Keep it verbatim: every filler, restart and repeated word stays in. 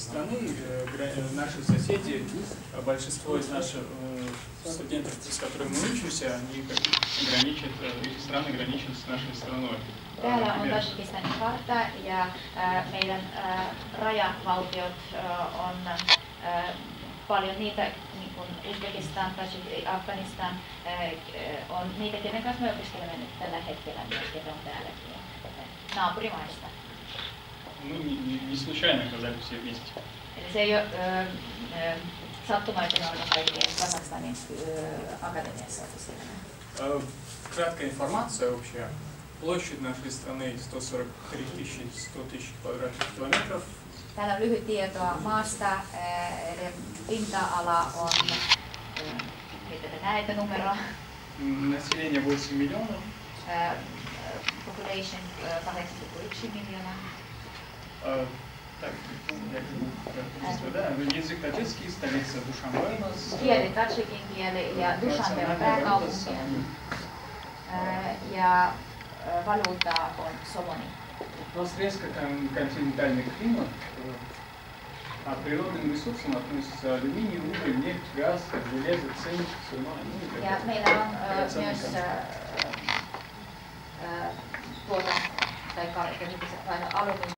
страны, наши соседи, большинство из наших студентов, с которыми мы учимся, они граничат, их страны граничат с нашей страной. Täällä on Tadžikistanin kartta ja äh, meidän äh, rajavaltiot äh, on äh, paljon niitä, niin kuin Uzbekistan, Tadžik, Afganistan, äh, on niitä, kenen kanssa me opiskelemme nyt tällä hetkellä myös, ketä on täälläkin naapurimaista. Ну, не, не, не случайно оказались все вместе. Eli se ei ole äh, äh, sattumaa, että me olemme kaikki Kazakstanin äh, akatemiassa opiskelemaan. Краткая информация общая. Площадь нашей страны сто сорок три тысячи сто тысяч квадратных километров. Täällä on lyhyt tietoa maasta, eli pinta-ala on, mitä te näette numeroa? Население восемь миллионов. Population kahdeksan pilkku yksi miljoonaa. Так, да, язык таджикский, столица Душанбе у нас. Kieli tadžikin kieli ja Dushanbe on pääkaupunki. Ja valuutta on somoni. У нас резко континентальный климат, а природным ресурсам относятся алюминий, уголь, нефть, газ, железо, цинк, сурьма. Ja meillä on myös tuota, tai alumiini.